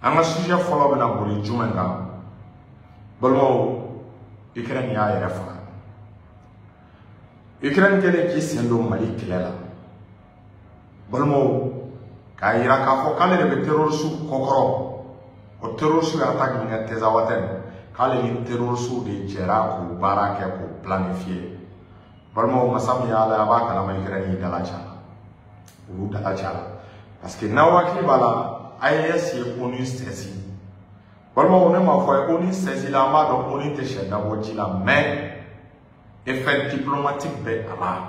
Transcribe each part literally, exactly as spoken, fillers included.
anga sujet folo bena boli jumenga balmo Ukraine ya yere fa Ukraine kele ki sendo Mali kelela balmo ka ira ka fo kale de terroriste kokoro o terroriste attaque ni tezawaten kale ni terroriste de jera ko barake ko planifier balmo masam ya la ba kala ma Ukraine dala cha ou dala cha parce que na wakli bala I S est onu saisi. Balmo on ma foi onu saisi la ma donc on était chez Dawoji la mais effet diplomatique be ala.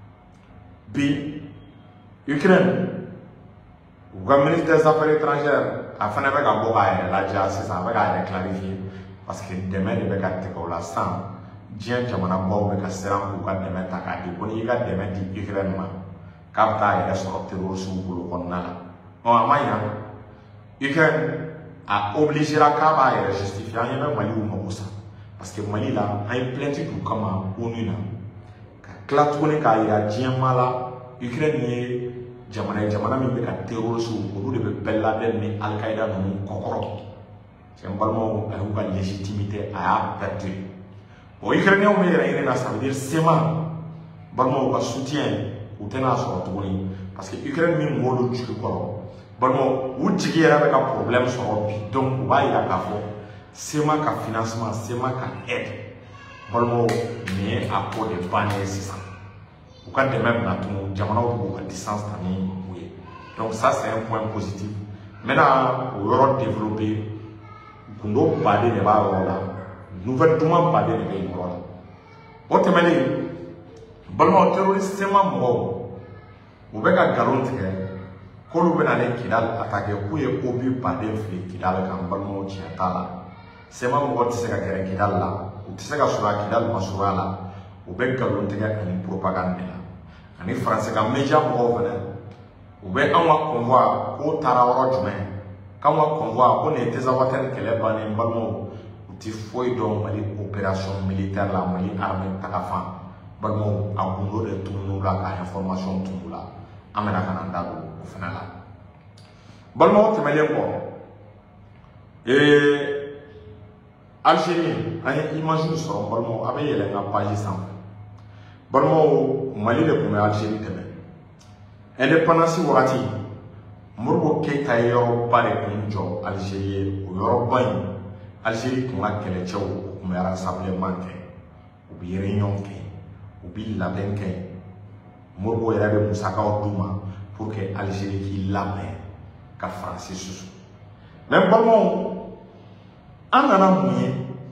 Bi Ukraine ou le ministre des Affaires étrangères a fait avec un boba la ja c'est ça avec à clarifier parce que demain il va gâter ko la sang dien jamana bo be ka seram ko ka demain ta ka di boni ga demain di Ukraine ma kapta ya sortir au sous pour ko nala. On amaya Ukraine a obligé la Kaba à justifier il y avait Mali ou Maoussa parce que Mali là a une plainte tout comme ONU là clatourné ka ira diamala Ukraine ni jamana jamana mi be ka terroriste ou de Ben Laden ni Al-Qaïda non kokoro c'est un ballon a une légitimité à perdu au Ukrainien on me ira ça veut dire seulement ballon va soutien ou tenance sur parce que Ukraine mi ngolo du ko bon ou tigi yɛrɛ bɛ ka problème sɔrɔ bi donc u b'a yira k'a fɔ sema ka financement sema ka aide balmo ni a ko de bannen sisan u ka dɛmɛ bɛna tunu jamanaw b'u ka distance ta ni u ye donc ça c'est un point positif maintenant o yɔrɔ développer gundo baden de b'a yɔrɔ la nouvelle duman baden de bɛ yen yɔrɔ la o tɛmɛnen balmo terroriste sema mɔgɔw u bɛ ka nkalon tigɛ kolu bena le Kidal attaqué ku ye obi baden fili Kidal kan balmo tiata la sema mo tise ka gere Kidal la u tise ka sura Kidal masura la u be galon tege ani propagande la ani français ka media mo vena u be anwa convoi ko tarawro jume kan wa convoi ko ne tezawaten kele bani balmo u ti foi do Mali opération militaire la Mali armée takafan balmo abundo de tunu la ka information tunu la amena kana ndago fanala balmo temele ko et Algérie ay image so balmo abe yele na page cent balmo Mali le ko Algérie teme indépendance wakati Modibo Keita yoro bare kunjo Algérie o yoro ban Algérie ko makele chew ko me rassemblement ke o bi réunion ke o bi label ke Modibo yere musaka o duma pour que Algérie qui l'amène qu'à France sous. Même bon, en allant mouiller,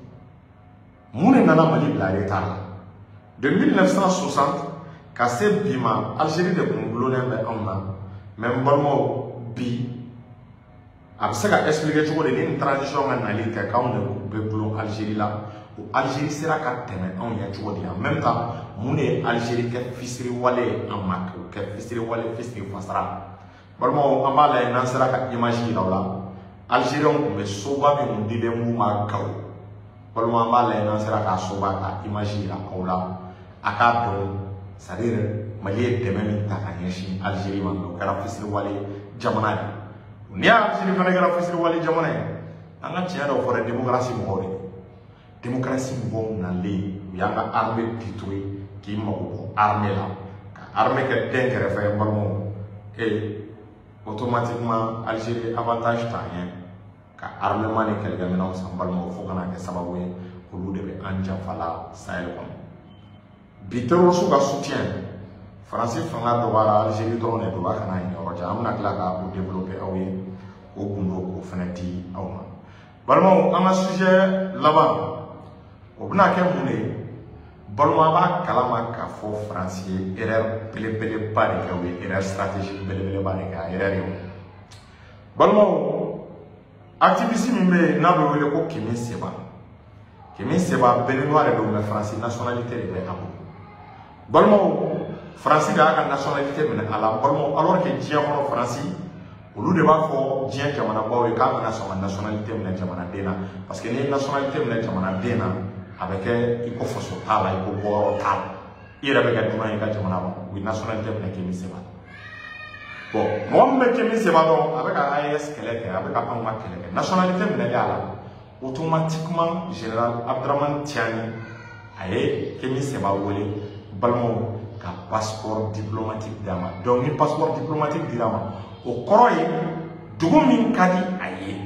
moune nana Mali la l'état de mille neuf cent soixante, qu'à ce bima, Algérie de Congolais mais on a même bon bi. Après ça, qu'a expliqué toujours une transition en Algérie quand on est bleu Algérie là. Algérie sera qu'à thème on y a toujours dit en même temps mon Algérie qui fisserie walé en mac qui fisserie walé fisserie fasra vraiment on va là n'en sera qu'à imaginer là Algérie on peut sauver mais on dit des mots macao vraiment on va là n'en sera qu'à sauver qu'à imaginer là ou là à quatre c'est à dire Mali de même ta kanyeshi Algérie on qu'à fisserie walé jamana ni Algérie fana qu'à fisserie walé jamana on a tiens au forêt démocratie mourir démocratie bon n'allait yanga armée détruit qui m'a armée là armée que d'un fait vraiment et automatiquement Algérie avantage rien car armement ne quelqu'un maintenant semblement faut qu'on a que ça va voir pour nous devait anja fala Sahel comme bitero sous ka soutien français fanga doit Algérie drone doit kana ni roja amna klaka pour développer awie au gundo ko fenati awma vraiment on a sujet là-bas o bina ke mune balma ba kalama ka fo français erreur bele bele ba de ka we erreur stratégique bele bele ba de ka erreur yo balma activisme me na be wele ko Kémi Séba Kémi Séba béninois de me français nationalité de abo balma français ga ka nationalité me ala balma alors que dia mo français olu de b'a fɔ diɲɛ jamana baw ye k'a bɛna sɔn ka nationalité minɛ jamana den na parce que ni nationalité minɛ jamana den na a bɛ kɛ i ko faso t'a la i ko bɔyɔrɔ t'a la i yɛrɛ bɛ kɛ dunan ye i ka jamana kɔnɔ u ye nationalité minɛ Kémi Séba bon moi me Kémi Séba donc avec A E S kɛlɛ kɛ avec anw ka kɛlɛ kɛ nationalité minɛli a la automatiquement général Abdraman Tiani a ye Kémi Séba wele balimaw ka passeport diplomatique d'a ma donc ni passeport diplomatique dira ma o kɔrɔ ye dugu min ka di a ye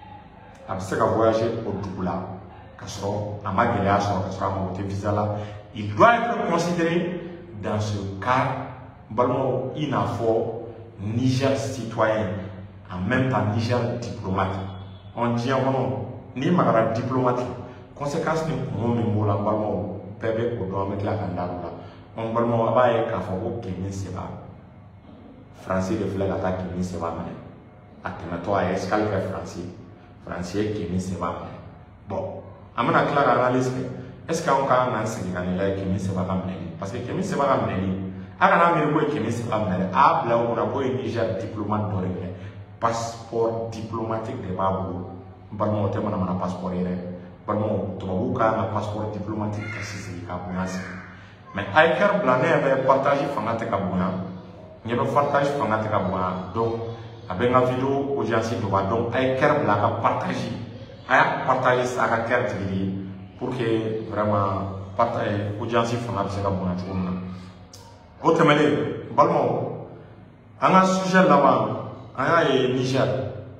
a bɛ se ka voyager au dugu la ka sɔrɔ a ma gɛlɛya sɔrɔ ka sɔrɔ a mago tɛ visa la il doit être considéré dans ce cas balimaw i n'a fɔ Niger citoyen en même temps Niger diplomate on diɲɛ kɔnɔ ni magara diplomate conséquence ni kungo min b'o la balimaw bɛɛ bɛ o dɔn an bɛ tila k'an da o la on balimaw a b'a ye k'a fɔ ko Kémi Séba Faransi de filɛ ka taa Kémi Séba minɛ a tɛmɛtɔ a ye escale kɛ Faransi Faransi ye Kémi Séba minɛ bon an bɛna tila ka analyse kɛ est-ce que anw ka kan k'an segin ka nin lajɛ Kémi Séba ka minɛli parce que Kémi Séba ka minɛli a kana miiri ko ye Kémi Séba minɛ a bila o kunna ko ye Niger diplomate dɔ de minɛ passeport diplomatique de b'a bolo balimaw o tɛ manamana passeport ye dɛ balimaw tubabuw ka kan ka passeport diplomatique ka sigi ka bonya sigi mais a ye kɛri bila ne yɛrɛ partage fanga tɛ ka bonya n ɲɛ bɛ partage fanga tɛ ka bonya donc a bɛ n ka vidéo audience dɔgɔya donc a ye kɛri bila a ka partage a y'a partage sa a ka kɛri tigili pour que vraiment partage audience fanga bɛ se ka bonya cogo min na o tɛmɛlen balimaw an ka sujet laban an y'a ye Niger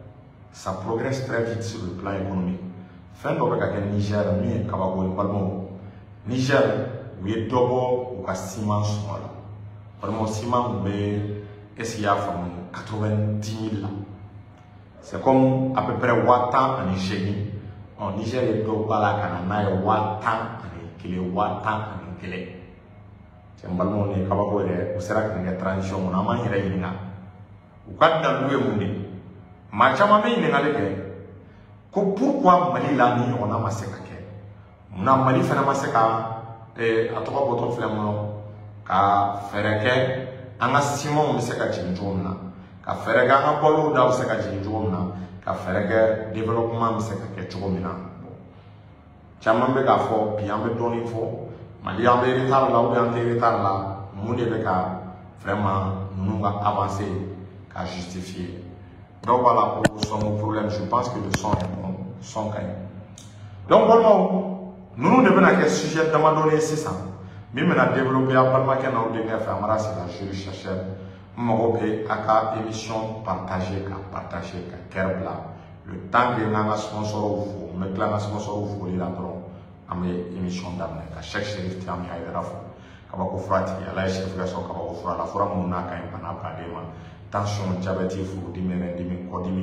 ça progresse très vite sur le plan économique fɛn dɔ bɛ ka kɛ Niger min ye kabako ye balimaw Niger u ye dɔ bɔ u ka ciment sɔngɔ la balimaw ciment kun bɛ est-ce qu'il y a faamu quatre-vingt-dix mille la c'est comme à peu près waa tan ani seegin ɔ Niger ye dɔ b'a la ka na n'a ye waa tan ani kelen waa tan ani kelen cɛ n balimaw ni kabako yɛrɛ u sera ka nin kɛ transition kɔnɔ an b'an yɛrɛ ɲininka u ka dalilu ye mun de maa caman bɛ ɲininkali kɛ ko pourquoi Mali la ni ɲɔgɔnna ma se ka kɛ munna Mali fana ma se ka a tɔgɔ bɔtɔ filɛ mun kɔnɔ ka fɛɛrɛ kɛ an ka simanw bɛ se ka jigin cogo min na ka fɛɛrɛ kɛ an ka bɔlɔw da bɛ se ka jigin cogo min na ka fɛɛrɛ kɛ développement bɛ se ka kɛ cogo min na caman bɛ k'a fɔ bi an bɛ dɔɔnin fɔ Mali an bɛ retard la ou bien an tɛ retard la mun de bɛ ka vraiment ninnu ka avancer ka justifier dɔw b'a la ko son problème je pense que le son est bon son ka ɲi donc balimaw ninnu de bɛna kɛ sujet damadɔni ye sisan min bɛna développer a balimakɛ n'aw denkɛ fɛ Amara Sila je chercheur n mago bɛ a ka émission partager ka partager ka kɛrɛ bila le temps que n ka n ka sponsorow fo n bɛ tila n ka sponsorow foli la dɔrɔn an bɛ émission daminɛ ka Cheikh Cherif Thiam Haidara fo kabako fura tigi ala ye Cherif ka sɔrɔ kabako fura la fura minnu n'a ka ɲi bana baden ma tension diabète furudimi nɛnɛdimi kɔdimi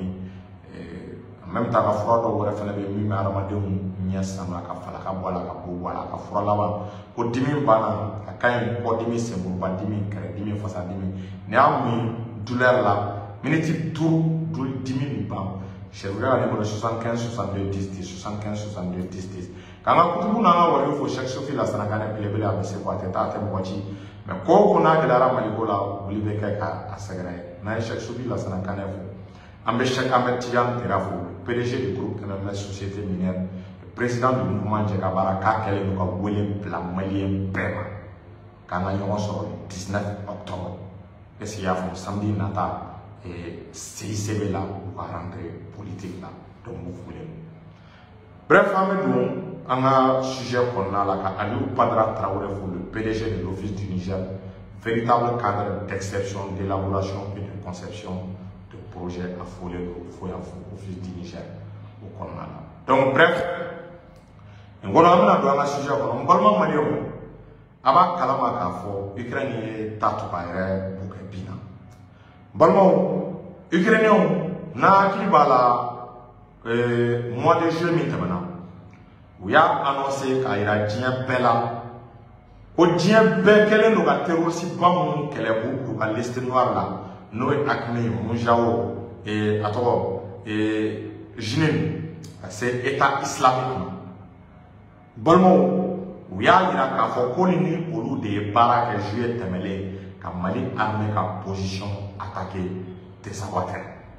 en même temps ka fura dɔw wɛrɛ fɛnɛ bɛ min bɛ hadamadenw ɲɛ sama ka falaka bɔ a la ka bo bɔ a la ka fura laban ko dimi banna a ka ɲi kɔdimi senkuruba dimi kɛrɛdimi fasadimi ni y'a min douleur la miniti duuru dimi bi ban Cherif ka numéro soixante-quinze soixante-deux dix dix soixante-quinze soixante-deux dix dix k'an ka kutubu n'an ka wari fo Cheikh Sofi Lassana Kanɛ belebele a bɛ se ko a tɛ taa a tɛ mɔgɔ ci mais ko o ko n'a gɛlɛyara Maliko la wuli bɛ kɛ k'a sɛgɛrɛ n'an ye Cheikh Sofi Lassana Kanɛ fo an bɛ Cheikh Ahmed Tidiane Tera fo P D G du groupe M M S Société Minière le président du mouvement Jɛkabara k'a kɛlen don ka wele bila maliyɛn bɛɛ ma k'an ka ɲɔgɔn sɔrɔ le dix-neuf octobre est ce que i y'a faamu samedi nata C I C B la u ka rentrée politique la donc u fulen bref an bɛ don an ka sujet kɔnɔna la ka Aliou Badara Traoré fo le P D G de l'Office du Niger véritable cadre d'exception d'élaboration et de conception de projet à foler le fo ya fo Office du Niger au kɔnɔna la donc bref n kɔnɔ an bɛna don an ka sujet kɔnɔ n balima maliyɛnw a b'a kalama k'a fɔ Ukraine ye ta to ka yɛrɛ bukɛ bin na balimaw Ukrainiens n'a hakili b'a la mois de juillet min tɛmɛna u y'a annoncé k'a yira diɲɛ bɛɛ la ko diɲɛ bɛɛ kɛlen don ka terroriste ba minnu kɛlɛ k'u bila ka liste noire la n'o ye Acme Mounjao a tɔgɔ Jnin ka se état islamique ma balimaw u y'a yira k'a fɔ ko ni olu de ye baara kɛ juillet tɛmɛlen ka Mali armée ka position attaquer desabattre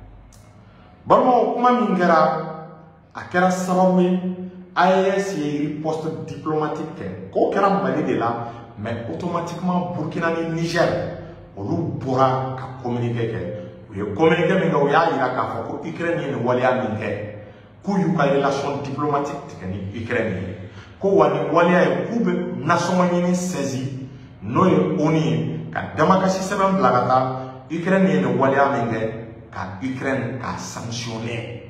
balimaw kuma min kɛra a kɛra sababu ye A E S ye riposte diplomatique kɛ k'o kɛra Mali de la mais automatiquement Burkina ni Niger olu bora ka communiquer ke u ye communiquer min kɛ u y'a yira k'a fɔ ko Ukraine ye nin waleya min kɛ k'u y'u ka relation diplomatique tigɛ ni Ukraine ye ko wa nin waleya ye k'u bɛ nasɔngɔ ɲini saisi n'o ye ONU ye ka damakasi sɛbɛn bila ka taa Ukraine ye nin waleya min kɛ ka Ukraine ka sanctionner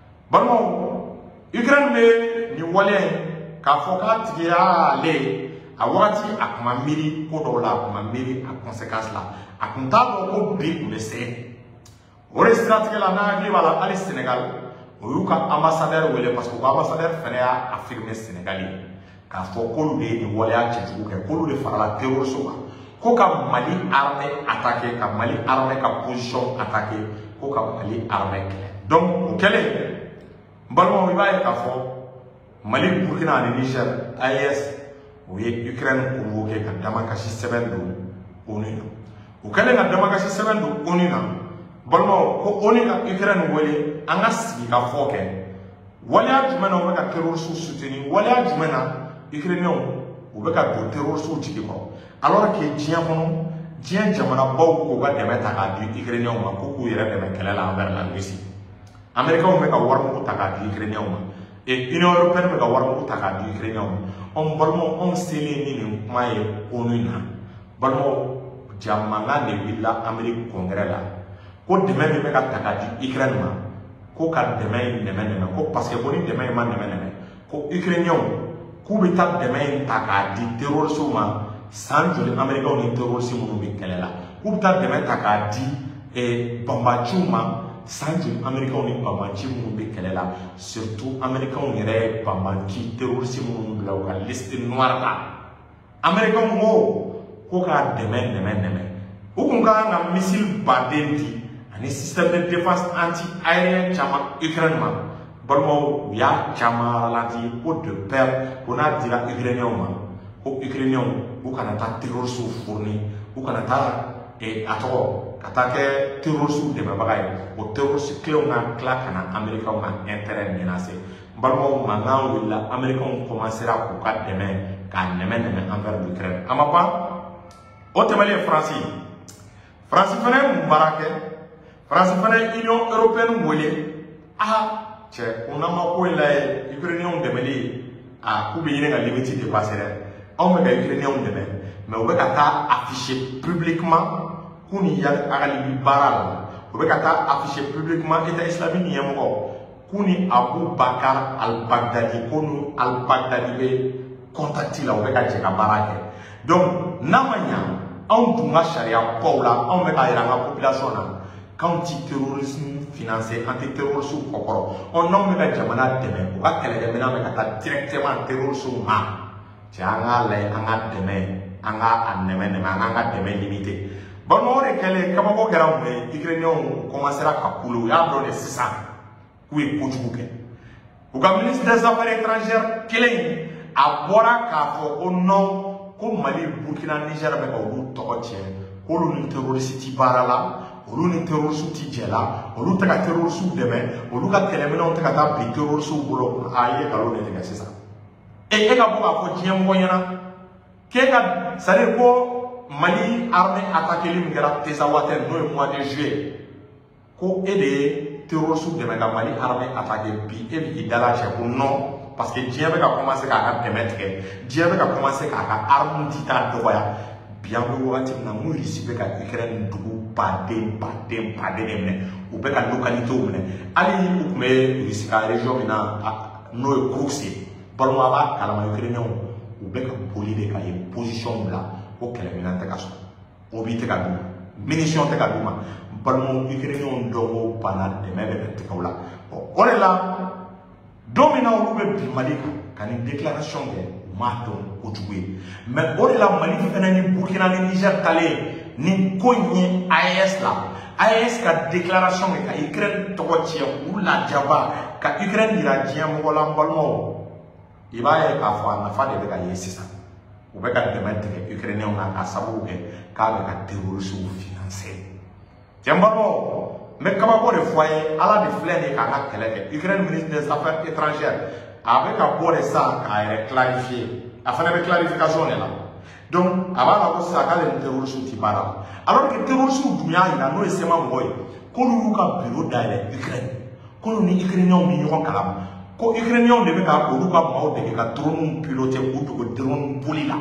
balimaw Ukraine bɛ nin waleya in k'a fɔ k'a tigi y'ale a wagati a kun ma miiri ko dɔw la a kun ma miiri a conséquence la a kun t'a dɔn ko bi kun bɛ se o de siratigɛ la n'a hakili b'a la hali Sénégal o y'u ka ambassadeur wele parce que u ka ambassadeur fɛnɛ y'a affirmer Sénégal ye k'a fɔ k'olu de ye nin waleya cɛjugu kɛ k'olu de farala terroriste kan ko ka Mali armée attaquer ka Mali armée ka position attaquer ko ka Mali armée kɛlɛ donc o kɛlen n balimaw i b'a ye k'a fɔ Mali Burkina ani Niger A E S o ye Ukraine convoqué ka damakasi sɛbɛn don ONU na o kɛlen ka damakasi sɛbɛn don ONU na balimaw ko ONU ka Ukraine wele an ka sigi ka fɔ kɛ waleya jumɛn na u bɛ ka terroriste soutenir waleya jumɛn na Ukrainiens u bɛ ka don terroriste jigi kɔrɔ alors que diɲɛ kɔnɔ diɲɛ jamanabaw k'u ka dɛmɛ ta k'a di Ukrainiens ma ko k'u yɛrɛ dɛmɛ kɛlɛ la envers la Russie Américains bɛ ka warimugu ta k'a di Ukrainiens ma et Union européenne bɛ ka warimugu ta k'a di Ukrainiens ma anw balimaw anw selen ni nin kuma ye ONU na balimaw jamana de wulila Amérique congrès la ko dɛmɛ min bɛ ka ta k'a di Ukraine ma ko ka dɛmɛ in nɛmɛ nɛmɛ ko parce que ko ni dɛmɛ in ma nɛmɛ nɛmɛ ko Ukrainiens k'u bɛ taa dɛmɛ in ta k'a di terroriste ma san joli Américains ni terroriste minnu bɛ kɛlɛ la k'u bɛ taa dɛmɛ ta k'a di banbaciw ma san joli Américains ni banbaci minnu bɛ kɛlɛ la surtout Américains yɛrɛ ye banbaci terroriste minnu bila u ka liste noire la Américains ko ko k'a dɛmɛ nɛmɛ nɛmɛ u kun ka kan ka missile baden di ani système de défense anti-aérien caman Ukraine ma balimaw u y'a caman ralentir ko de peur ko n'a dira Ukrainiens ma ko Ukrainiens u kana taa terroriste fournir u kana taa a tɔgɔ ka taa kɛ terroriste dɛmɛbaga ye o terroriste kelenw ka tila ka na Américains ka intérêt menacer balimaw mankan wulila Américains commencera k'u ka dɛmɛ k'a nɛmɛ nɛmɛ envers l'Ukraine a ma ban o tɛmɛlen France France fana ye mun baara kɛ France fana ye Union européenne wele ah cɛ o n'an ma ko in lajɛ Ukrainiens dɛmɛli a k'u bɛ ɲini ka limite dépasser dɛ anw bɛ ka Ukrainiens dɛmɛ mais u bɛ ka taa afficher publiquement k'u ni ya a ka Libi baara la u bɛ ka taa afficher publiquement État islamique ɲɛmɔgɔ k'u ni Abu Bakar al-Baghdadi ko ni al-Baghdadi bɛ contact la u bɛ ka jɛ ka baara kɛ donc n'a ma ɲa anw dun ka sariya baw la anw bɛ ka yira an ka population na k'anw ti terrorisme financer an tɛ terroriste kɔkɔrɔ ɔ n'anw bɛ ka jamana dɛmɛ u ka kɛlɛkɛminɛn bɛ ka taa directement terroriste ma cɛ an k'a lajɛ an ka dɛmɛ an ka a nɛmɛ nɛmɛ an k'an ka dɛmɛ limiter balimaw de kɛlen kabako kɛra mun ye Ukrainiens commencera ka kule u y'a dɔn de sisan k'u ye kojugu kɛ u ka ministre des affaires étrangères kelen a bɔra k'a fɔ ko non ko Mali Burkina Niger bɛ ka olu tɔgɔ tiɲɛ k'olu ni terroriste ti baara la olu ni terroriste ti jɛ la olu tɛ ka terroriste dɛmɛ olu ka kɛlɛminɛnw tɛ ka taa bi terroriste bolo a ye nkalon de tigɛ sisan e e ka bɔ k'a fɔ diɲɛ mɔgɔ ɲɛna k'e ka c'est à dire ko Mali armée attaqueli min kɛra Tezawater n'o ye mois de juillet ko e de ye terroriste dɛmɛ ka Mali armée attaquer bi e bi k'i dala cɛ ko non parce que diɲɛ bɛ ka commencer k'a ka dɛmɛ tigɛ diɲɛ bɛ ka commencer k'a ka arme di ta dɔgɔya bi an bɛ wagati min na mun Russie bɛ ka Ukraine dugu baden baden baden de minɛ u bɛ ka localité minɛ hali u tun bɛ Russie ka région min na n'o ye Kursk ye balimaw a b'a kalama Ukrainiens u bɛ ka boli de ka ye position bila ko kɛlɛminɛn tɛ ka sɔrɔ o bi tɛ ka d'u ma munition tɛ ka d'u ma balimaw Ukrainiens dɔw ko bana dɛmɛ bɛ ka tigɛ u la o de la don min na olu bɛ bi Mali kan ka nin déclaration kɛ u m'a dɔn kojugu ye mais o de la Mali fana ni Burkina ni Niger talen nin ko in ye A E S la A E S ka déclaration kɛ ka Ukraine tɔgɔ tiɲɛ k'u lajaba ka Ukraine yira diɲɛ mɔgɔ la n balimaw i b'a ye k'a fɔ a nafa de bɛ ka ye sisan u bɛ ka dɛmɛ tigɛ Ukrainiens na k'a sababu kɛ k'a bɛ ka terroristes financer cɛ n balimaw n bɛ kabako de fɔ a ye ala de filɛ nin k'an ka kɛlɛ kɛ Ukraine ministre des affaires étrangères a bɛ ka bɔ de sisan k'a yɛrɛ clarifier a fana bɛ clarification de la Donc, avant la cause, ça a les terroristes qui parlent. Alors que les terroristes, il y a un sema moy. Quand nous avons bureau d'aller Ukraine, quand nous Ukrainiens millions kalam, quand Ukrainiens devaient avoir au Luka Mao de la drone piloté ou de drone polila.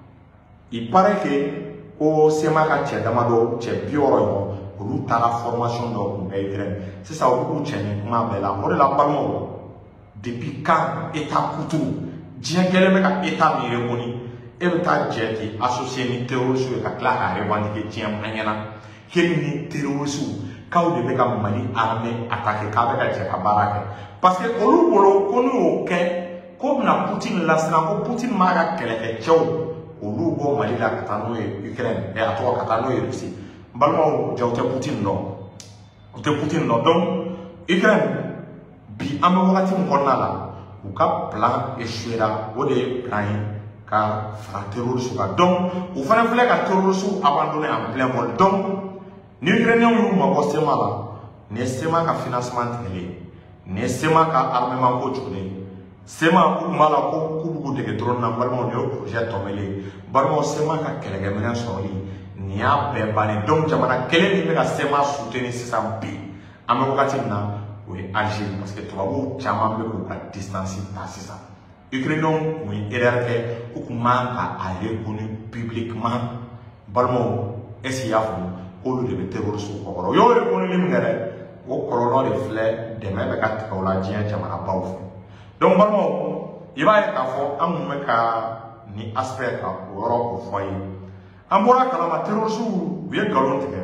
Il paraît que au sema katia damado, tche bioro, ou ta la formation de Ukraine. C'est ça où tu es, ma belle, on est là parlement. Depuis quand État couteau, Dieu qu'elle met un État miremoni. Et le tas de qui associé ni terroristes avec la revendiquer tiens maniana quel ni terroristes quand de mega mali armée attaquer kabeka tcheka baraka parce que olu bolo konu ok comme na Poutine la sna ko Poutine maga keleke tchou olu bo mali la katano e Ukraine et à toi katano e Russie balmo jawte Poutine non te Poutine non donc Ukraine bi am wakati mo la ou ka plan échouera o de plan car fra terroristes donc ou fallait fallait que terroristes abandonné en plein vol donc ni Ukrainiens nous m'ont sema là ne sema ka financement télé ne sema ka armement ko jone sema ou mala ko kubu de drone na balmo le projet tomele balmo sema ka kelege mena sori ni a be bani donc jamana kele ni ka sema soutenir six bi am wakati na oui Algérie parce que tu vas voir chama be ko ka distance ta six Ukrainiens oui erreur ou comment a reconnu publiquement balmo est-ce qu'il y a au lieu de terroristes ou quoi yo reconnu les mingere au colonel de fleur de même que la dien jamana baou donc balmo il va être à fond en meka ni aspect ka oro ko foyer en bora kalama terroristes ou bien galon tike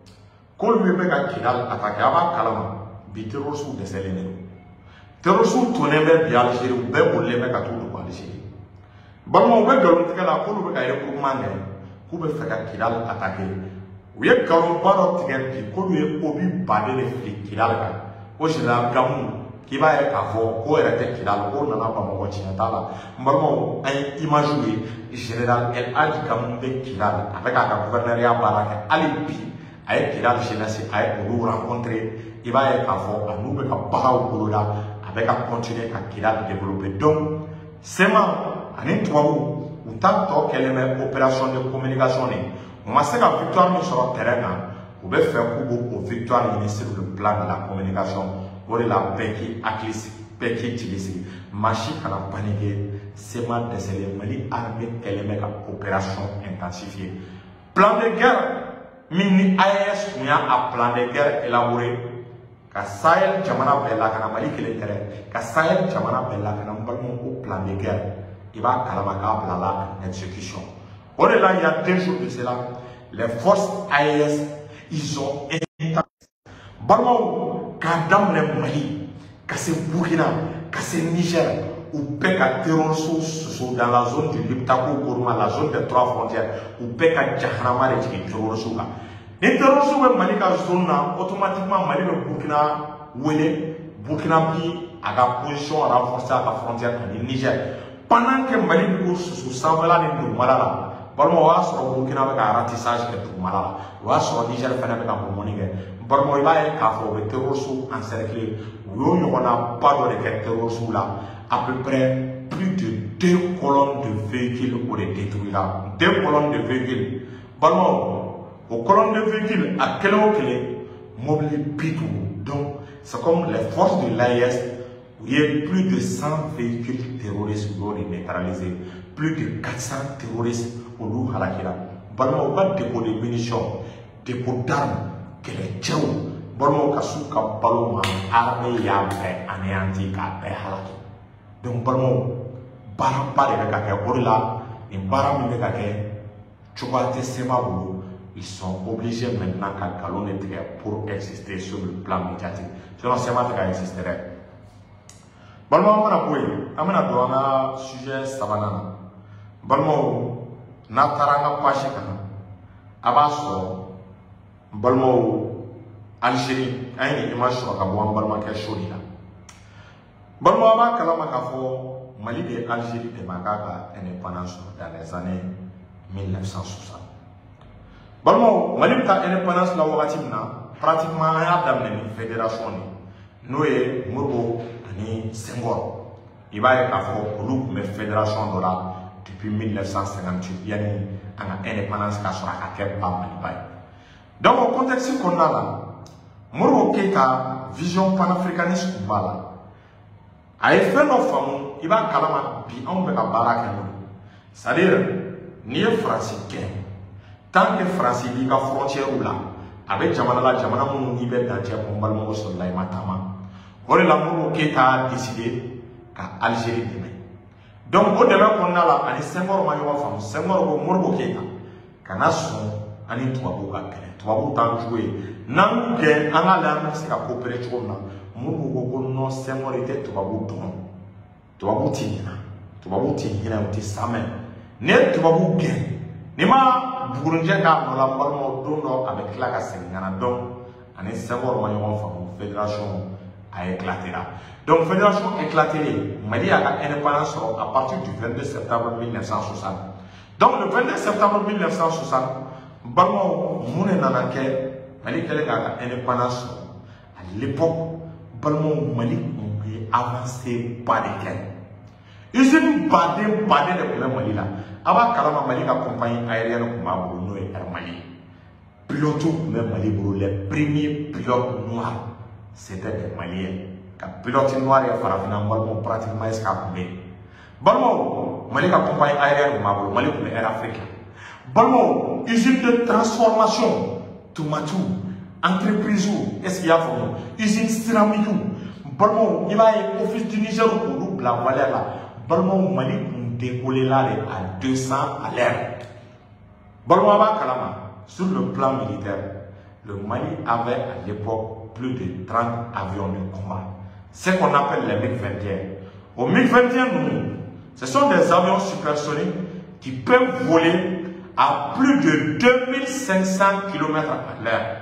ko le meka kidal attaquer aba kalama bi terroristes de selene terroristes tourner vers Algérie ou bien pour les mecs à tout le monde Algérie. Bon, on veut que l'on la cour veut qu'il y ait pour manger, qu'on veut faire qu'il a attaqué. Oui, quand on parle de quelqu'un qu'on lui obi badé les flics qu'il a là, au général Gamou qui va être à fond, qu'on est qu'il a là, on n'en a pas mon continent là. Bon, un imaginer général El Hadj Gamou de qu'il a avec un gouvernement Baraka Alibi, avec qu'il a le général avec nous rencontrer, il va être à fond, à nous avec un barreau pour là. Avec à continuer à qu'il a développé. Donc, c'est ma, en un trois mots, ou tant qu'elle est une opération de communication, on m'a dit que la victoire sur le terrain, on va faire une victoire sur le plan de la communication, pour la paix qui est utilisée. Machine à la panique, c'est ma décelé, Mali armée, elle est une opération intensifiée. Plan de guerre, mini A S, on a un plan de guerre élaboré. Ka Sahel jamana bella kana Mali kele tere ka Sahel jamana bella kana mbalmo au plan de guerre il va kalama ka blala en exécution. Au delà il y a deux jours de cela les forces A E S ils ont été balmo ka dam le Mali ka se Burkina ka se Niger ou peka terroristes dans la zone du Liptako Gourma la zone des trois frontières ou peka Jahanama les terroristes là. Les terroristes sont Mali ka zone automatiquement Mali le Burkina Wele Burkina bi à la position renforcée à la frontière du Niger. Pendant que Mali ko sous sanfɛla ni dugumala la balmo wa sɔrɔ Burkina bɛ ka ratissage kɛ dugumala la o y'a sɔrɔ Niger fana bɛ ka mɔmɔni kɛ balmo i b'a ye k'a fɔ u bɛ terroristes encercler u y'o ɲɔgɔnna ba dɔ de kɛ terroristes la à peu près plus de deux colonnes de véhicules o de détruit la deux colonnes de véhicules balmo aux colonnes de véhicules à quel autre mobile pitou. Donc, c'est comme les forces de l'A E S où il y a plus de cent véhicules terroristes qui ont été neutralisés, plus de quatre cents terroristes au loup à la Kira. Balmo pas dépôt de munitions, dépôt d'armes, que les tchèques, Balmo Kassou Kabaloma, armée Yampe, anéanti Kapé Halaki. Donc, Balmo, Baram pas de Kake, Orla, et Baram de Kake, Chouate Semabou. Ils sont obligés maintenant qu'à calonner pour exister sur le plan médiatique. Sinon, c'est pas qu'à exister. Balmo, on a boué. On a doué un sujet savana. Balmo, n'ataranga pas chez Kana. Abasso, Balmo, Algérie, un image sur la boîte, Balmo, quel chose là. Balmo, avant Kalamakafo, Mali et Algérie de Magaga, indépendance dans les années mille neuf cent soixante. Balmo, Mali ta indépendance la wakatimna pratiquement un a damné une fédération nous et Mourbo ni Senghor. Il va y avoir une fédération de la depuis mille neuf cent cinquante-huit yani an indépendance ka sura ka ke ba Mali bay. Dans le contexte qu'on a là, Modibo Keita vision panafricaniste bala. Aye fait no famu iba kalama bi on be ka bara kanu. C'est-à-dire ni français tant que français bi ka frontière ou là avec jamana la jamana mun ni be dans tiers bombal mo so la matama. Ore la Modibo Keita a décidé ka Algérie demain. Donc au demain qu'on a là ani Senghor ma yo famu Senghor ko Modibo Keita kana son ani tubabu ka kɛlɛ tubabu t'an joué n'an gɛn an ka la an bɛ se ka coopérer cogo min na Modibo ko ko non Senghor tɛ tubabu dɔn tubabu ti ɲinɛ tubabu ti ɲinɛ o ti samɛ ne ye tubabu gɛn ni ma bugurinjɛ k'a nɔ la n balimaw don dɔ a bɛ tila ka segin ka na donc ani Senghor ma ɲɔgɔn faamu fédération a éclatera donc fédération éclatée Mali y'a ka indépendance sɔrɔ à partir du vingt-deux septembre mille neuf cent soixante donc le vingt-deux septembre mille neuf cent soixante Balmo Mouné Nanake, Mali Kalega indépendance. À l'époque, Balmo Mali a avancé pas de quel. Usine Badé Badé de problème Mali là. Avant Kalama Mali la compagnie aérienne comme Abouno et Air Mali. Pilote même Mali Boulou, les premiers pilotes noirs, c'était des Maliens. Quand pilote noir et Farafina Balmo pratiquement escapé. Balmo Mali la compagnie aérienne comme Abouno, Mali comme Air Afrique. Balmo, usine de transformation, Toumatou, entreprise, est-ce qu'il y a pour usine céramique, Balmo, il va y office du Niger pour la valeur là. Balmo, Mali, on décollé là à deux cents à l'heure. Balmo, Kalama, sur le plan militaire, le Mali avait à l'époque plus de trente avions de combat. C'est ce qu'on appelle les MiG vingt et un. Au MiG vingt et un, ce sont des avions supersoniques qui peuvent voler à plus de deux mille cinq cents kilomètres à l'heure.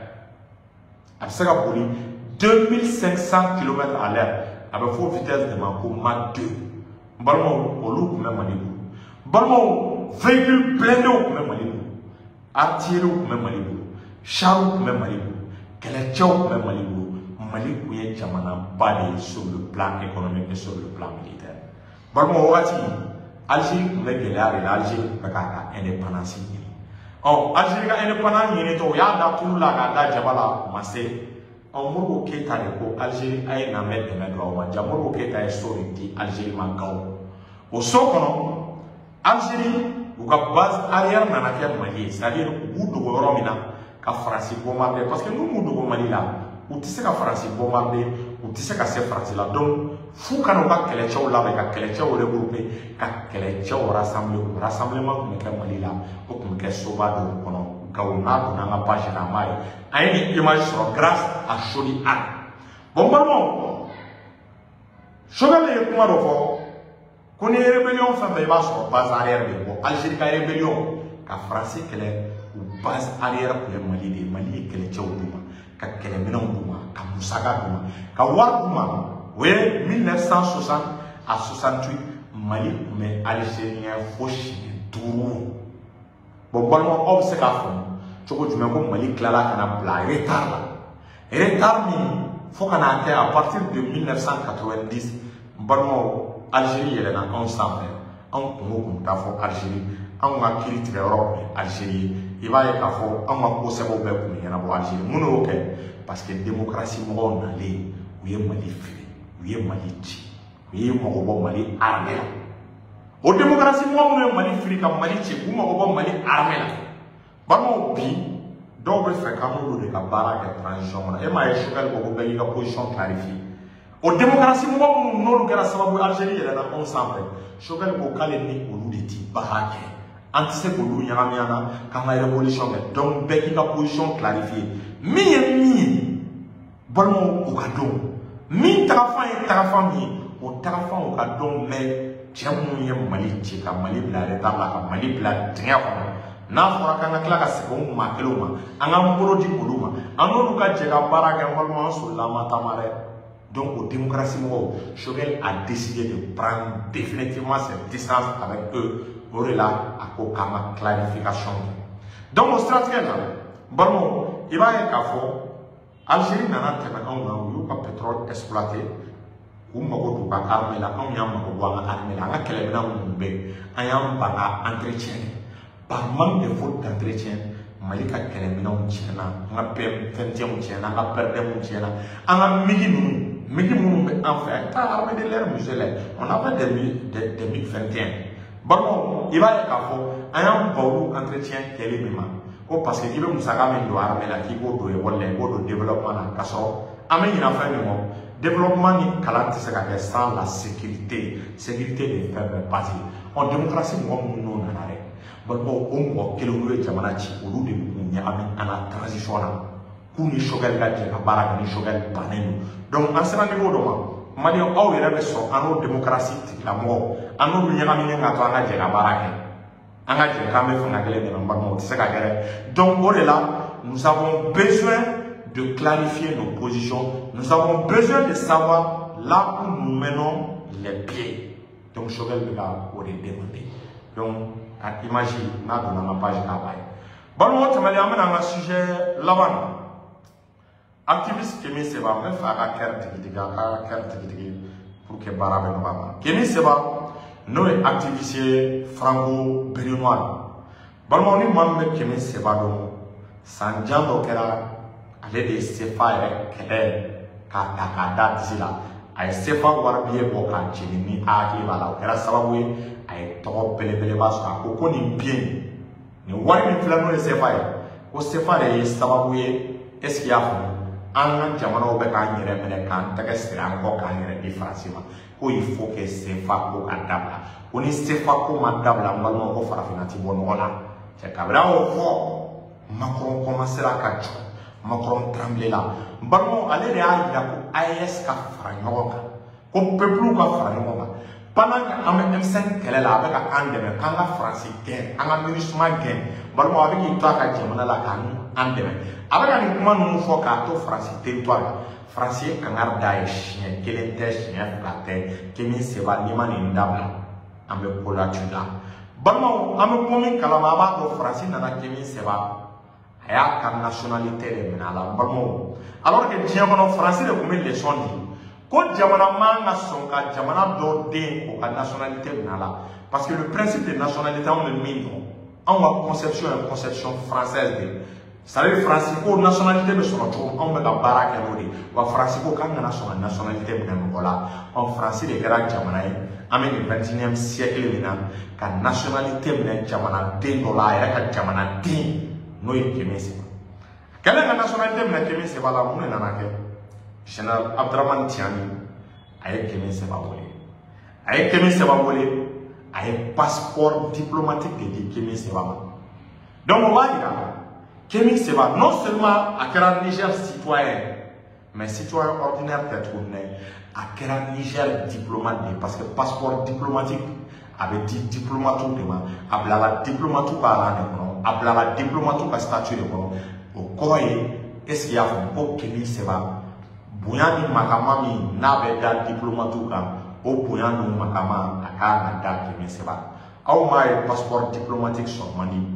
À deux mille cinq cents kilomètres à l'heure. Avec une vitesse de Mach deux. Balmo, au loup, même Malibou. Balmo, véhicule blindé au même Malibou. Artillerie au même Malibou. Char au même Malibou. Keletcha au même Malibou. Malibou est Jamana balé sur le plan économique et sur le plan militaire. Balmo, Orati. Algérie pour les guerres et l'Algérie pour la indépendance. Oh, Algérie a indépendance, il y a des gens qui la Jabala Massé. On Modibo Keita de Algérie a une amène de Medroa. Modibo Keita est sorti Algérie Mankao. Au Sokono, Algérie, ou la base arrière dans laquelle Mali, c'est-à-dire où de Romina, qu'a France bombardé. Parce que nous, nous, nous, Mali là, où tu sais qu'a France bombardé, où tu sais qu'a c'est France là. Donc, fou quand on va que les gens là, avec que les gens regroupés, que les gens rassemblés, rassemblement comme le Mali là, ou comme le Soba de Kono, Gauna, on a ma page dans Mali. A une image sur grâce à Choli Anne. Bon, bon, Chogal est comment le fort? Qu'on est rébellion, fait des bases sur base arrière de bon. Algérie a rébellion, qu'a France qu'elle est ou base arrière pour le Mali, des Mali et que les gens Douma, qu'a Kéléménon Douma, qu'a Moussaga Douma, qu'a Ouad Douma. Oui, mille neuf cent soixante à soixante-huit, Mali, mais Algérien, Fauchi, Dourou. Bon, bon, on sait qu'à fond. Tu vois, tu m'as dit Mali, Clara, qu'on a plat, retard là. Retard, il faut qu'on a été à partir de mille neuf cent quatre-vingt-dix, bon, Algérie, elle est dans onze cent vingt. On Congo, on a fait Algérie, on a quitté l'Europe, Algérie. Il va y avoir, on a posé au Béou, il y en a Algérie. Mon ok, parce que la démocratie, on a allé, oui, Mali fait. Oui, Mali ti. Oui, Mali Mali armé. Au démocratie, moi, on Mali fri comme Mali ti. Vous m'avez Mali armé. Bon, bi, donc le fait quand nous le cabara de transition, et ma échelle pour gagner la position clarifiée. Au démocratie, moi, on nous le grâce à Algérie, elle est dans ensemble. Chogal pour caler ni au loup de type baraque. Anticipé pour nous, Yaramiana, quand la révolution est donc gagner la position clarifiée. Mi et mi, bon, au cadeau. Mi tarafan et tarafan mi, au tarafan au cadeau, mais tiens, mon Mali, tika Mali bla retard Mali bla tiens. N'a fɔra k'an ka tila ka segin maa kelen ma an k'an bolo di olu ma an n'olu ka jɛ ka baara kɛ n balima an solila an ma taama dɛ donc o démocratie mɔgɔw Choguel a décidé de prendre définitivement ses distances avec eux o de la a ko k'an ka clarification kɛ donc o siratigɛ la n balimaw i b'a ye k'a fɔ Algérie nana tɛmɛ anw na u y'u ka pétrole exploité k'u mago don ka armée la anw y'an mago bɔ an ka armée la an ka kɛlɛminɛn minnu bɛ an y'an ban ka entretien par manque de faute d'entretien Mali ka kɛlɛminɛnw tiɲɛna an ka fɛn tiɲɛnw tiɲɛna an ka pɛrɛdɛnw tiɲɛna an ka migi ninnu migi minnu bɛ an fɛ an taa armée de l'air musée la on a fait des des des mig vingt et un balimaw i b'a ye k'a fɔ an y'an ban olu entretien kɛli min ma ko parce que i bɛ musaka min don armée la k'i b'o don école la i b'o don développement la k'a sɔrɔ an bɛ ɲinɛ fɛn min kɔ développement ni kalan tɛ se ka kɛ sans la sécurité sécurité de fɛn bɛɛ base en démocratie mɔgɔ minnu n'o nana dɛ balimaw o mɔgɔ kelen olu ye jamana ci olu de b'u ɲagami an na transition na k'u ni Choguel ka jɛ ka baara kɛ ni Choguel bannen don donc an sera niveau dɔ ma maliyɛnw aw yɛrɛ bɛ sɔn an n'o démocratie tigilamɔgɔw an n'olu ɲagaminen ka to an ka jɛ ka baara kɛ an ka jɛ k'an bɛ fanga kelen de la balimaw o tɛ se ka kɛ dɛ donc o de la nous avons besoin de clarifier nos positions. Nous avons besoin de savoir là où nous menons les pieds. Donc, Choguel de la ou de demander. Donc, imagine, nous avons dans la page travail. Bon, on va aller à un sujet là-bas. Activiste Kémy Seba, mais faire la carte pour que Barabe nous va. Kémy Seba, nous sommes activistes franco-béninois. Bon, on est même Kémy Seba, donc, sans dire que ale de sefa yɛrɛ kɛlɛ k'a ta k'a da disi la a ye sefa waribiye bɔ k'a jeni ni a hakili b'a la o kɛra sababu ye a ye tɔgɔ belebeleba sɔrɔ a ko ko nin biye nin wari min filɛ n'o ye sefa ye ko sefa de ye sababu ye est-ce qu'il y'a faamu an ka jamanaw bɛ k'an yɛrɛ minɛ k'an tɛgɛ siri an kɔ k'an yɛrɛ di faransi ma ko il faut que sefa ko ka dabila ko ni sefa ko ma dabila n balimaw ko farafinna ti bɔ nɔgɔ la cɛ kabini a y'o fɔ Macron commencera ka jɔ Macron tremblé là. Bon, allez les aïe là pour A E S ka fara ɲɔgɔn kan. Ko peuple ka fara ɲɔgɔn kan. Pendant que an bɛ M cinq kɛlɛ la a bɛ ka an dɛmɛ k'an ka faransi gɛn, an ka MINUSMA gɛn. Balima a bɛ k'i to a ka jamana la k'an an dɛmɛ. A bɛ ka nin kuma ninnu fɔ k'a to faransi territoire la. Faransi ye kangari da ye siɲɛ kelen tɛ siɲɛ fila tɛ. Kémy Seba n'i ma nin dabila an bɛ ko la tu la. Balimaw an bɛ ko min kalama a b'a dɔn faransi nana Kémy Seba. Il y a une nationalité de Menala. Alors que Diamano français de combien de leçons dit quand Diamana manga son cas Diamana d'ordre pour la nationalité Menala parce que le principe de nationalité on le met on a conception une conception française de ça veut dire français pour nationalité de son tour on met la baraque à l'autre ou français pour quand on a son nationalité Menala en français les grands Diamana en le vingt et unième siècle la nationalité Menala de dollars et Diamana de no ye Kémy Seba quelle est la nationalité de Kémy Seba la mun nana kɛ général Abdraman Tiani a ye Kémy Seba wele a ye Kémy Seba wele a ye passeport diplomatique de di Kémy Seba ma donc on va dire Kémy Seba non seulement a kɛra Niger citoyen mais citoyen ordinaire tɛ tuguni a kɛra Niger diplomate de parce que passeport diplomatique a bɛ di diplomate de ma a bilala diplomate ka rang de kɔnɔ a bilala diplomate ka statut de kɔnɔ o kɔrɔ ye est-ce qu'il y a fɔ ko Kémy Seba bonya ni makama min n'a bɛ da diplomate kan o bonya ni makama a kan ka da Kémy Seba aw m'a ye passeport diplomatique sɔrɔ man di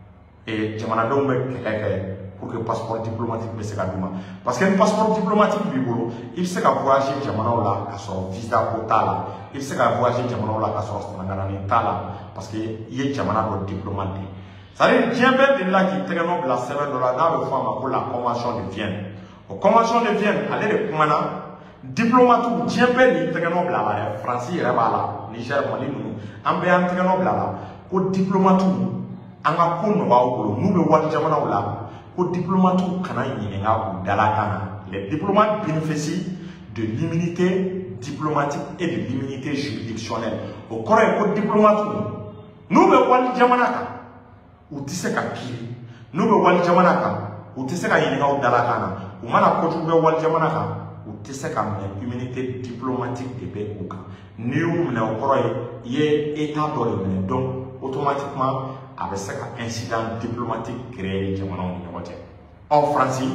et jamanadenw bɛ kɛlɛ kɛ pour que passeport diplomatique bɛ se ka d'u ma parce que ni passeport diplomatique b'i bolo i bɛ se ka voyager jamanaw la ka sɔrɔ visa ko t'a la i bɛ se ka voyager jamanaw la ka sɔrɔ sɛnɛgalani t'a la parce que i ye jamana dɔ diplomate de c'est-à-dire diɲɛ bɛɛ delila k'i tɛgɛ nɔ bila sɛbɛn dɔ la n'a bɛ fɔ a ma ko la convention de Vienne o convention de Vienne ale de kumana diplomate diɲɛ bɛɛ de y'i tɛgɛ nɔ bila a la dɛ faransi yɛrɛ b'a la Niger Mali ninnu an bɛɛ y'an tɛgɛ nɔ bila a la ko diplomate an ka ko nɔgɔya aw bolo n'u bɛ wali jamanaw la ko diplomate kana ɲininka u dalakan na les diplomates bénéficient de l'immunité diplomatique et de l'immunité juridictionnelle o kɔrɔ ye ko diplomate n'u bɛ wali jamana kan u tɛ se ka kiiri n'u bɛ wali jamana kan u tɛ se ka ɲininka u dalakan na u mana kojugu bɛ wali jamana kan u tɛ se ka minɛ immunité diplomatique de bɛ u kan n'i y'u minɛ o kɔrɔ ye i ye état dɔ de minɛ donc automatiquement a bɛ se ka incident diplomatique créer jamanaw ni ɲɔgɔn cɛ ɔ faransi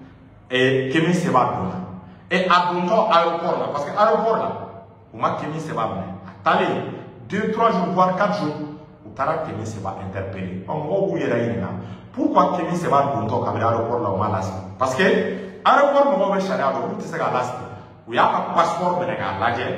Kémy Seba donna et a dontɔ aéroport la parce que aéroport la u ma Kémy Seba minɛ a taalen deux trois jours voire quatre jours u taara Kémy Seba interpeller ɔ mɔgɔw b'u yɛrɛ ɲininka pourquoi Kémy Seba dontɔ kabini aéroport la u ma lasigi parce que aéroport mɔgɔw bɛ sariya dɔn olu tɛ se k'a lasigi u y'a ka passeport minɛ k'a lajɛ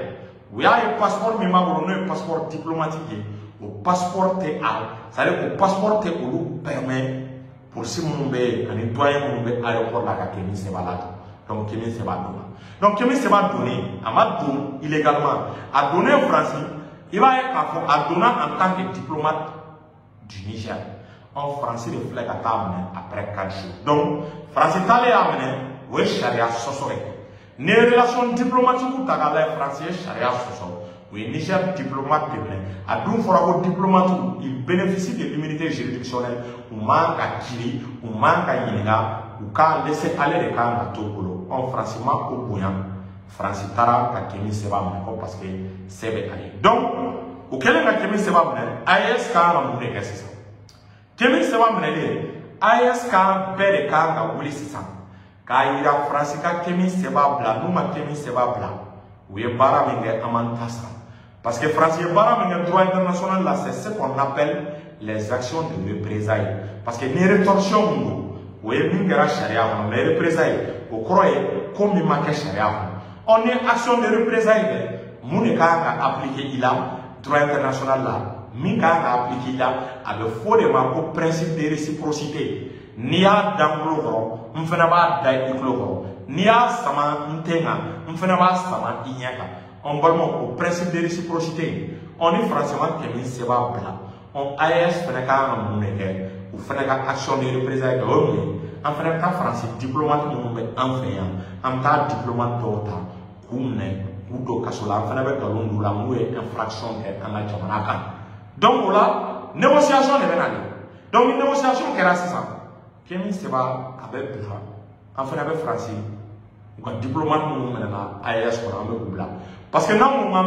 u y'a ye passeport min b'a bolo n'o ye passeport diplomatique ye o passeport tɛ a c'est à dire o passeport tɛ olu permet polisi minnu bɛ yen ani douanier minnu bɛ aéroport la ka Kemi Seba la donc Kemi Seba donna donc Kemi Seba donné a ma don illégalement a donné France il va y k'a fɔ a donna en tant que diplomate du Niger en France de filɛ ka taa minɛ après quatre jours donc France taalen y'a minɛ o ye sariya sɔsɔ ye ni relation diplomatique ta k'a lajɛ France ye sariya sɔsɔ o ye Niger diplomate de minɛ a dun fɔra ko diplomate il bénéficie de l'immunité juridictionnelle u man ka kiri u man ka ɲininka u ka laisser aller de kan ka to bolo en France ma ko bonya France taara ka Kemi Seba minɛ ko parce que se bɛ a ye donc o kɛlen ka Kemi Seba minɛ A E S kan ka mun de kɛ sisan Kemi Seba minɛlen A E S kan bɛɛ de kan ka wuli sisan k'a yira France ka Kemi Seba bila n'u ma Kemi Seba bila u ye baara min kɛ an m'an ta sara parce que France ye baara min kɛ droit international la c'est ce qu'on appelle les actions de représailles parce que ni rétorsion mun don o ye min kɛra sariya kɔnɔ mais représailles o kɔrɔ ye ko min ma kɛ sariya kɔnɔ ɔ ni action de représailles kɛ mun de kan ka appliquer i la droit international la min kan ka appliquer i la a bɛ fɔ de ma ko principe de réciprocité n'i y'a da n tulo kɔrɔ n fana b'a da i tulo kɔrɔ n'i y'a sama n tɛ kan n fana b'a sama i ɲɛ kan an balimaw o principe de réciprocité ɔ ni France ma Kemi Seba bila ɔ A E S fana kan ka mun de kɛ u fana ka action de représailles kɛ o ye mun ye an fana bɛ taa France diplomate minnu bɛ an fɛ yan an bɛ taa diplomate dɔw ta k'u minɛ k'u don kaso la an fana bɛ nkalon d'u la n'u ye infraction kɛ an ka jamana kan donc o la négociation de bɛ na de donc ni négociation kɛra sisan Kemi Seba a bɛ bila an fana bɛ France u ka diplomate minnu minɛna A E S kɔnɔ an bɛ k'u bila parce que n'an ko k'an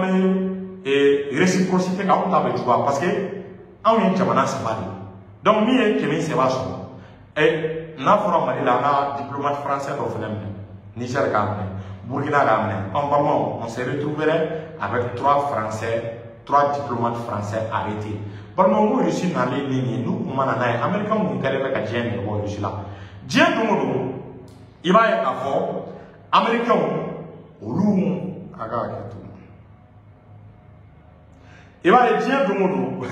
bɛ réciprocité kan anw ta bɛ juguya parce que anw ye jamana saba de donc min ye Kemi Seba sɔrɔ ɛ n'a fɔra Mali la an ka diplomate français dɔ fana minɛ Niger k'a minɛ Burkina k'a minɛ an balimaw on s'est retrouvé avec trois français trois diplomates français arrêtés balimaw n ko Russie nalen ni nin ye n'u kun ma na n'a ye américain kun kɛlen bɛ ka diɲɛ nɛgɛ bɔ Russie la diɲɛ don o don i b'a ye k'a fɔ américain olu a ka hakɛ to i b'a ye diɲɛ don o don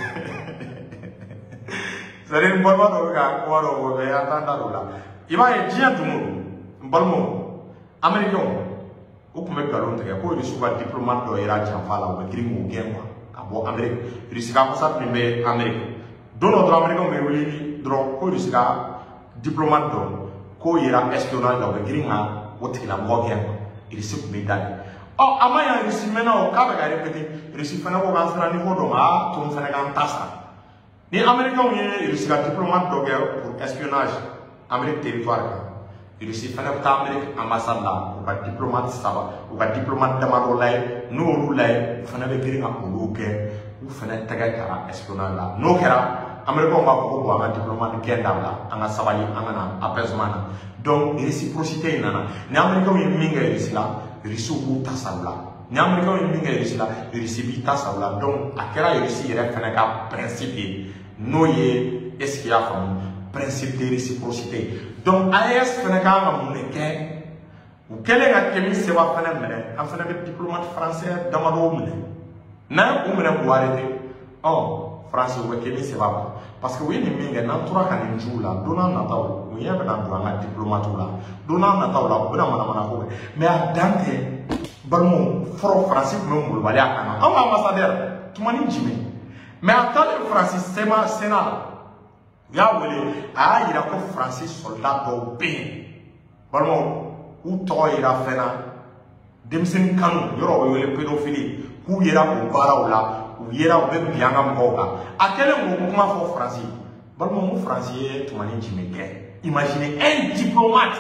c'est à dire n balima dɔ bɛ ka kuma dɔ fɔ mais an t'an da don o la i b'a ye diɲɛ don o don n balimaw américain o tun bɛ nkalon tigɛ ko Russie ka diplomate dɔ yera janfa la u bɛ girin k'o gɛn quoi ka bɔ Amérique Russie ka ambassade min bɛ Amérique don dɔ dɔrɔn américain bɛ wuli dɔrɔn ko Russie ka diplomate dɔ k'o yera espionnage la u bɛ girin ka o tigilamɔgɔ gɛn quoi Russie tun bɛ da de ɔ a ma yan Russie mɛnna o k'a bɛ ka répéter Russie fana ko k'an sera niveau dɔ ma a to n fana k'an ta sara ni américain ye Russie ka diplomate dɔ kɛ pour espionnage Amérique territoire kan Russie fana bɛ taa Amérique ambassade la u ka diplomate saba u ka diplomate damadɔ layɛ n'olu layɛ u fana bɛ girin ka olu gɛn u fana tɛgɛ kɛra espionnage la n'o kɛra américain b'a fɔ ko bon an ka diplomate gɛn dabila an ka sabali an ka na apaisement na donc réciprocité in nana ni américain ye min kɛ Russie la Russie b'u ta sara la ni américain ye min kɛ Russie la Russie b'i ta sara la donc a kɛra Russie yɛrɛ fana ka principe ye n'o ye est-ce qu'il y a faamu principe de réciprocité donc A E S fana kan ka mun de kɛ u kɛlen ka Kemi Seba fana minɛ an fana bɛ diplomate français damadɔ minɛ n'an ye o minɛ k'u arrêté ɔ France u bɛ Kemi Seba bila parce que u ye nin min kɛ n'an tora ka nin jiw la don n'a nataw u ɲɛ bɛna don an ka diplomatew la don n'a nataw la u bɛna manamana ko kɛ mais a dan tɛ balimaw fɔlɔ France tun bɛ molobaliya kan na anw ka ambassadeur tumani jumɛn mais a taalen France sema Sénat la u y'a wele a y'a yira ko France soldat dɔw bɛ yen balimaw k'u tɔgɔ yira fɛn na denmisɛnnin kanu yɔrɔ o wele pédophilie k'u yera o baaraw la u yera u bɛ bin an ka mɔgɔw kan a kɛlen k'o kuma fɔ France balimaw ko France ye tumani jumɛn kɛ imaginez un diplomate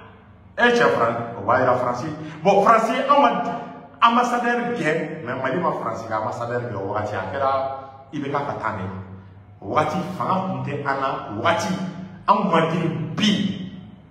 e cɛ France o b'a yira France bon France ye anw ka ambassadeur gɛn mais Mali ma France ka ambassadeur gɛn o wagati a kɛra I B K ka taa ne wagati fanga tun tɛ an na wagati an ma di bi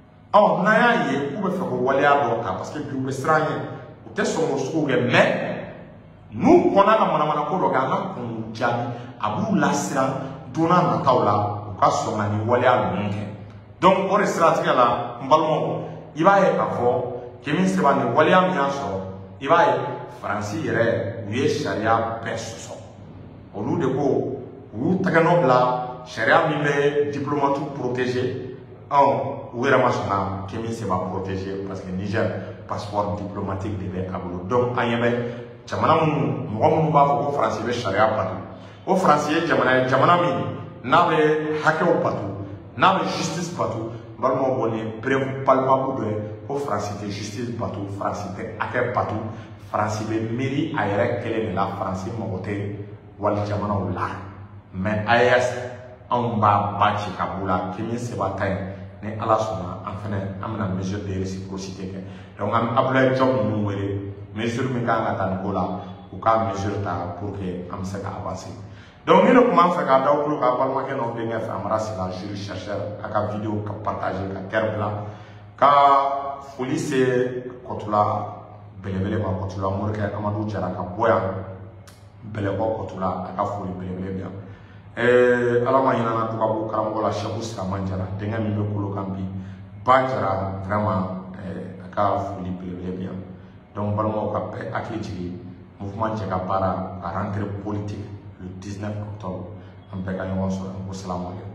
ɔ n'an y'a ye k'u bɛ fɛ ko waleya dɔ ta parce que bi u bɛ siran ɲɛ u tɛ sɔn k'o sugu kɛ mais n'u kɔnna ka manamana ko dɔ kɛ an ka kun jaabi a b'u lasiran don n'a nataw la u ka sɔn ka nin waleya ninnu kɛ donc o de siratigɛ la n balimaw i b'a ye k'a fɔ Kemi Seba nin waleya min y'a sɔrɔ i b'a ye Faransi yɛrɛ u ye sariya bɛɛ sɔsɔ olu de ko u y'u tɛgɛnɔ bila sariya min bɛ diplomatiw protéger anw u yɛrɛ ma sɔn ka Kémi Séba protéger parce que Niger passeport diplomatique de bɛ a bolo donc an ɲɛ bɛ jamana minnu mɔgɔ minnu b'a fɔ ko Faransi bɛ sariya bato o Faransi ye jamana ye jamana min n'a bɛ hakɛw bato n'a bɛ justice bato balimaw bɔ nin preuve palpable dɔ ye ko Faransi tɛ justice bato Faransi tɛ hakɛ bato Faransi bɛ miiri a yɛrɛ kelen de la Faransi mago tɛ wali jamanaw la mais A E S anw b'a ba ci ka b'u la Kémi Séba ta ye ni Ala sɔnna an fɛnɛ an bɛna mesure de réciprocité kɛ donc an bɛ Abdoulaye Diop ninnu wele mesure min kan ka ta nin ko la u ka mesure ta pour que an bɛ se ka avancer donc ni ne tun b'a fɛ k'a d'aw tulo ka balimakɛ n'aw denkɛ fɛ Amara Sila jury chercheur a ka vidéo ka partager ka kɛrɛ bila ka foli se Kɔtula belebele ma Kɔtula Morikɛ Amadu Jara ka bɔ yan Bɛlɛbɔ Kɔtula a ka foli belebele bɛ yan ɛɛ Ala ma ɲinɛ na tubabu karamɔgɔ la Seku Siraman Jara denkɛ min bɛ Kolokan bi Ba Jara vraiment ɛɛ a ka foli belebele bɛ yan donc balimaw ka bɛɛ hakili jigin mouvement cɛ ka baara ka rentrée politique le dix-neuf octobre an bɛɛ ka ɲɔgɔn sɔrɔ n ko salamu aleykum